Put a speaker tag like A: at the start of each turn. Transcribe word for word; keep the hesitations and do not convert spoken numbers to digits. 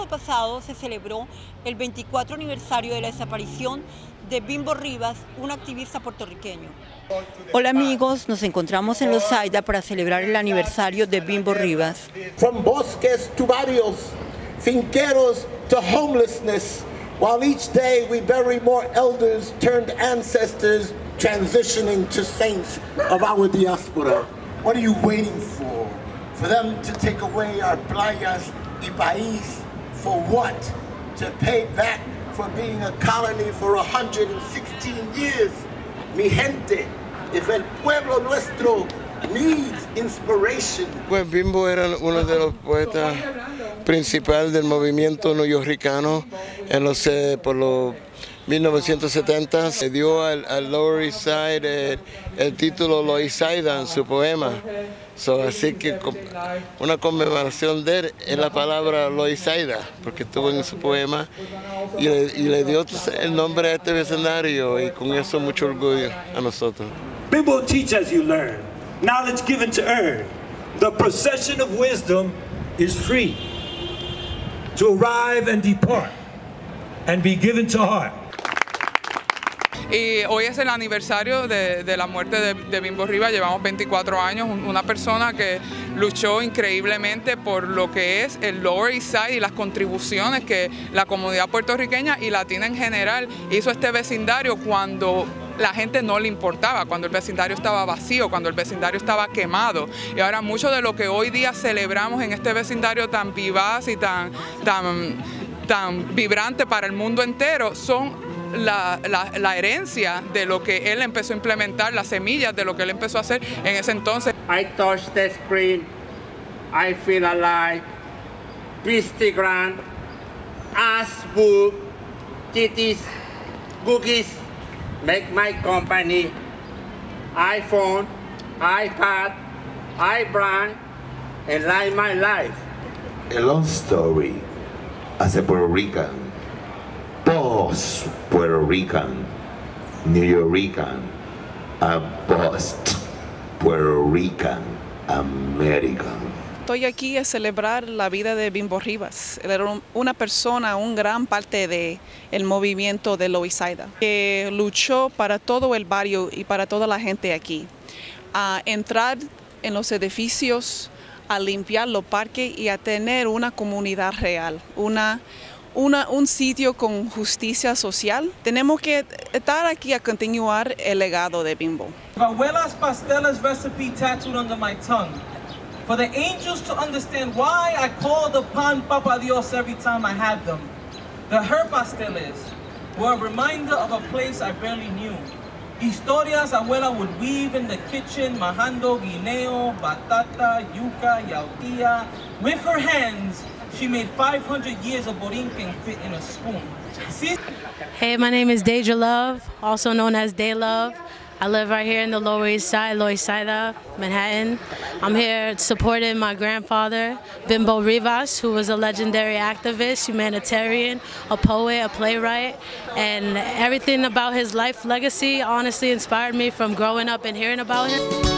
A: sábado pasado se celebró el veinticuatro aniversario de la desaparición de Bimbo Rivas, un activista puertorriqueño. Hola amigos, nos encontramos en Loisaida para celebrar el aniversario de Bimbo Rivas.
B: From bosques to barrios, finqueros to homelessness, while each day we bury more elders turned ancestors transitioning to saints of our diaspora. What are you waiting for? For them to take away our playas y país? For what? To pay back for being a colony for one hundred sixteen years? Mi gente, if el pueblo nuestro needs inspiration.
C: Pues Bimbo era uno de los poetas principales del movimiento neoyorquino en los, eh, por los mil novecientos setenta. Se dio al, al Lower East Side el, el título Loisaida en su poema. So, así que una conmemoración de él es la palabra Loisaida, porque estuvo en su poema y le, y le dio el nombre a este vecindario, y con eso mucho orgullo a nosotros.
D: Bimbo teach as you learn, knowledge given to earn. The procession of wisdom is free to arrive and depart and be given to heart.
E: Y hoy es el aniversario de, de la muerte de, de Bimbo Rivas. Llevamos veinticuatro años, una persona que luchó increíblemente por lo que es el Lower East Side y las contribuciones que la comunidad puertorriqueña y latina en general hizo a este vecindario cuando la gente no le importaba, cuando el vecindario estaba vacío, cuando el vecindario estaba quemado. Y ahora mucho de lo que hoy día celebramos en este vecindario tan vivaz y tan, tan, tan vibrante para el mundo entero son La, la, la herencia de lo que él empezó a implementar, las semillas de lo que él empezó a hacer en ese entonces.
F: I touch the screen, I feel alive, Instagram, ass book, titties, cookies, make my company, iPhone, iPad, iBrand, and like my life.
B: A long story as a Puerto Rican. Boss Puerto Rican, New Yorker, a boss Puerto Rican, American.
G: Estoy aquí a celebrar la vida de Bimbo Rivas. Él era una persona, un gran parte del movimiento de Loisaida, que luchó para todo el barrio y para toda la gente aquí. A entrar en los edificios, a limpiar los parques y a tener una comunidad real, una Una, un sitio con justicia social. Tenemos que estar aquí a continuar el legado de Bimbo.
H: Abuela's pasteles recipe tattooed under my tongue. For the angels to understand why I called upon Papa Dios every time I had them. The her pasteles were a reminder of a place I barely knew. Historias abuela would weave in the kitchen, majando guineo, batata, yuca, yautía. With her hands, she made five hundred years of borinquen fit in a spoon.
I: Hey, my name is Deja Love, also known as Day Love. I live right here in the Lower East Side, Loisaida, Manhattan. I'm here supporting my grandfather, Bimbo Rivas, who was a legendary activist, humanitarian, a poet, a playwright, and everything about his life legacy honestly inspired me from growing up and hearing about him.